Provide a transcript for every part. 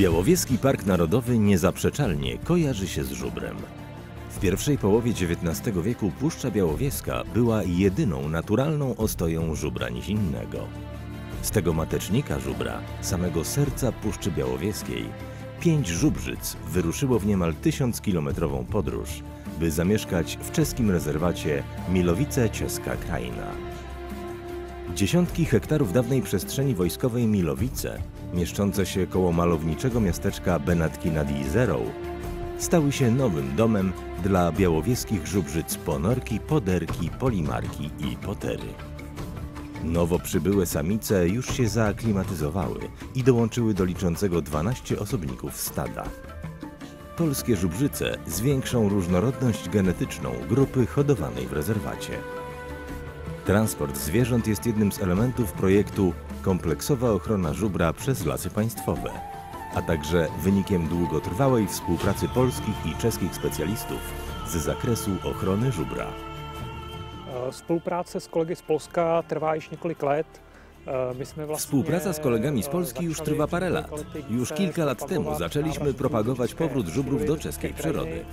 Białowieski Park Narodowy niezaprzeczalnie kojarzy się z żubrem. W pierwszej połowie XIX wieku Puszcza Białowieska była jedyną naturalną ostoją żubra nizinnego. Z tego matecznika żubra, samego serca Puszczy Białowieskiej, 5 żubrzyc wyruszyło w niemal 1000-kilometrową podróż, by zamieszkać w czeskim rezerwacie Milovice Česká krajina. Dziesiątki hektarów dawnej przestrzeni wojskowej Milovice, mieszczące się koło malowniczego miasteczka Benátky nad Jizerą, stały się nowym domem dla białowieskich żubrzyc Ponorki, Poderki, Polimarki i Potery. Nowo przybyłe samice już się zaaklimatyzowały i dołączyły do liczącego 12 osobników stada. Polskie żubrzyce zwiększą różnorodność genetyczną grupy hodowanej w rezerwacie. Transport zwierząt jest jednym z elementów projektu Kompleksowa ochrona żubra przez Lasy Państwowe, a także wynikiem długotrwałej współpracy polskich i czeskich specjalistów z zakresu ochrony żubra. Spolupráce s kolegy z Polska trvá již několik let. Współpraca z kolegami z Polski już trwa parę lat. Już kilka lat temu zaczęliśmy propagować powrót żubrów do czeskiej przyrody.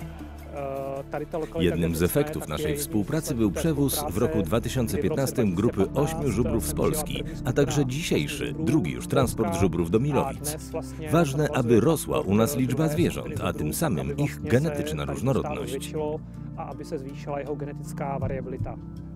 Jednym z efektów naszej współpracy był przewóz w roku 2015 grupy 8 żubrów z Polski, a także dzisiejszy, drugi już transport żubrów do Milovic. Ważne, aby rosła u nas liczba zwierząt, a tym samym ich genetyczna różnorodność. A aby se zvýšila jeho genetická variabilita.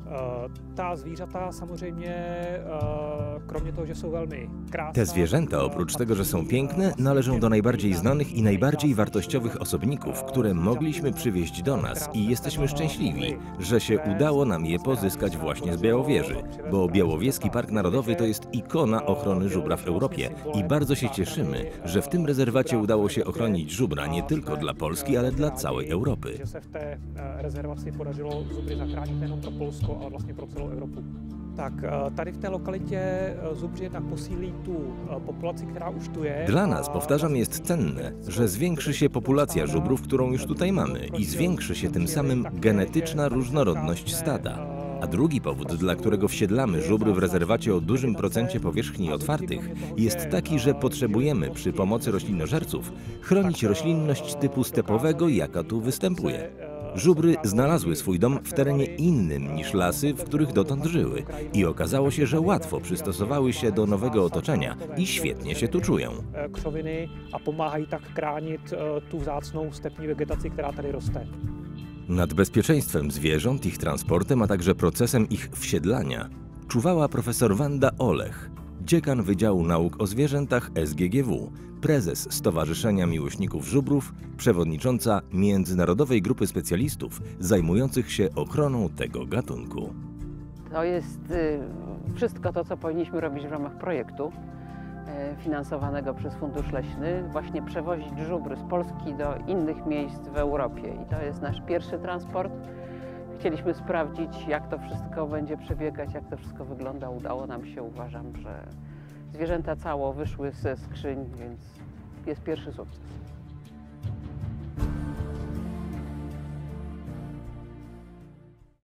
Ta zvířata samozřejmě, kromě toho, že jsou velmi krásná. Te zwierzęta, oprócz tego, że są piękne, należą do najbardziej znanych i najbardziej wartościowych osobników, które mogliśmy przywieźć do nas i jesteśmy szczęśliwi, że się udało nam je pozyskać właśnie z Białowieży, bo Białowieski Park Narodowy to jest ikona ochrony żubra w Europie i bardzo się cieszymy, że w tym rezerwacie udało się ochronić żubra nie tylko dla Polski, ale dla całej Europy. Rezervaci podařilo zubry zachránit nejenom pro Polsko, ale vlastně pro celou Evropu. Tak tady v té lokalitě zubři jednak posílí tu populaci, která už tu je. Dla nas, powtarzam, jest cenne, że zwiększy się populacja żubrów, którą już tutaj mamy i zwiększy się tym samym genetyczna różnorodność stada. A drugi powód, dla którego wsiedlamy żubry w rezerwacie o dużym procencie powierzchni otwartych, jest taki, że potrzebujemy przy pomocy roślinożerców chronić roślinność typu stepowego, jaka tu występuje. Żubry znalazły swój dom w terenie innym niż lasy, w których dotąd żyły i okazało się, że łatwo przystosowały się do nowego otoczenia i świetnie się tu czują. Křoviny a pomáhají tak chránit tu vzácnou stepní vegetaci, která tady roste. Nad bezpieczeństwem zwierząt, ich transportem, a także procesem ich wsiedlania czuwała profesor Wanda Olech, dziekan Wydziału Nauk o Zwierzętach SGGW, prezes Stowarzyszenia Miłośników Żubrów, przewodnicząca międzynarodowej grupy specjalistów zajmujących się ochroną tego gatunku. To jest wszystko to, co powinniśmy robić w ramach projektu finansowanego przez Fundusz Leśny, właśnie przewozić żubry z Polski do innych miejsc w Europie. I to jest nasz pierwszy transport. Chcieliśmy sprawdzić, jak to wszystko będzie przebiegać, jak to wszystko wygląda. Udało nam się, uważam, że zwierzęta cało wyszły ze skrzyń, więc jest pierwszy sukces.